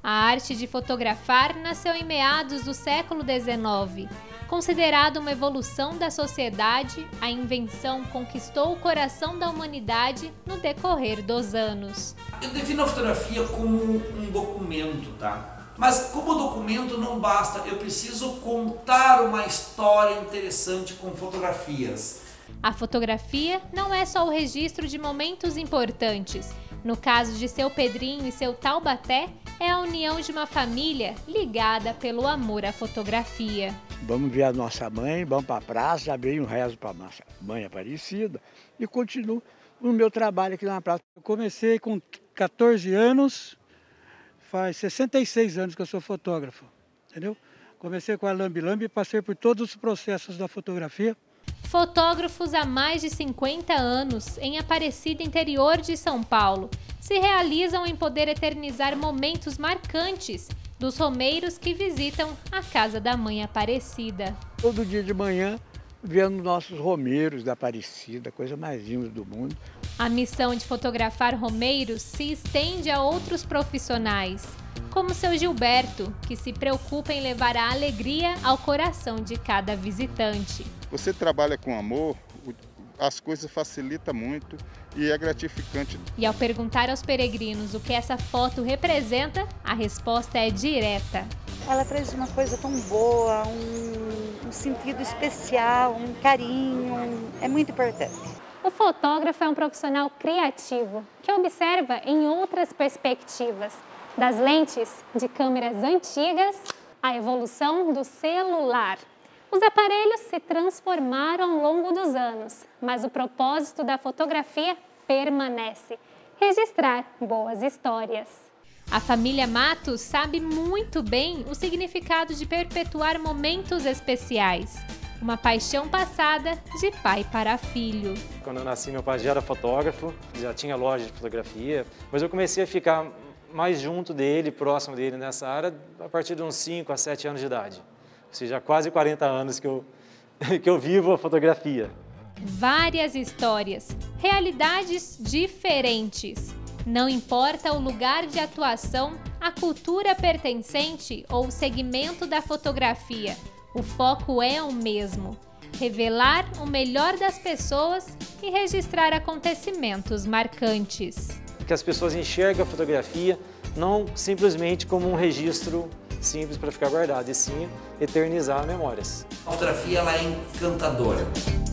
A arte de fotografar nasceu em meados do século XIX. Considerado uma evolução da sociedade, a invenção conquistou o coração da humanidade no decorrer dos anos. Eu defino a fotografia como um documento, tá? Mas como documento não basta, eu preciso contar uma história interessante com fotografias. A fotografia não é só o registro de momentos importantes. No caso de Seu Pedrinho e Seu Taubaté, é a união de uma família ligada pelo amor à fotografia. Vamos ver a nossa mãe, vamos para a praça, abrir um rezo para a nossa mãe Aparecida e continuo no meu trabalho aqui na praça. Eu comecei com 14 anos, faz 66 anos que eu sou fotógrafo, entendeu? Comecei com a lambe-lambe e passei por todos os processos da fotografia. Fotógrafos há mais de 50 anos, em Aparecida, interior de São Paulo, se realizam em poder eternizar momentos marcantes dos romeiros que visitam a casa da mãe Aparecida. Todo dia de manhã, vendo nossos romeiros da Aparecida, coisa mais linda do mundo. A missão de fotografar romeiros se estende a outros profissionais, como seu Gilberto, que se preocupa em levar a alegria ao coração de cada visitante. Você trabalha com amor, as coisas facilitam muito e é gratificante. E ao perguntar aos peregrinos o que essa foto representa, a resposta é direta. Ela traz uma coisa tão boa, um sentido especial, um carinho, é muito importante. O fotógrafo é um profissional criativo que observa em outras perspectivas, das lentes de câmeras antigas à evolução do celular. Os aparelhos se transformaram ao longo dos anos, mas o propósito da fotografia permanece: registrar boas histórias. A família Matos sabe muito bem o significado de perpetuar momentos especiais. Uma paixão passada de pai para filho. Quando eu nasci, meu pai já era fotógrafo, já tinha loja de fotografia, mas eu comecei a ficar mais junto dele, próximo dele nessa área, a partir de uns 5 a 7 anos de idade. Ou seja, quase 40 anos que eu vivo a fotografia. Várias histórias, realidades diferentes. Não importa o lugar de atuação, a cultura pertencente ou o segmento da fotografia, o foco é o mesmo: revelar o melhor das pessoas e registrar acontecimentos marcantes. Que as pessoas enxergam a fotografia não simplesmente como um registro simples para ficar guardado, e sim eternizar memórias. A fotografia ela é encantadora.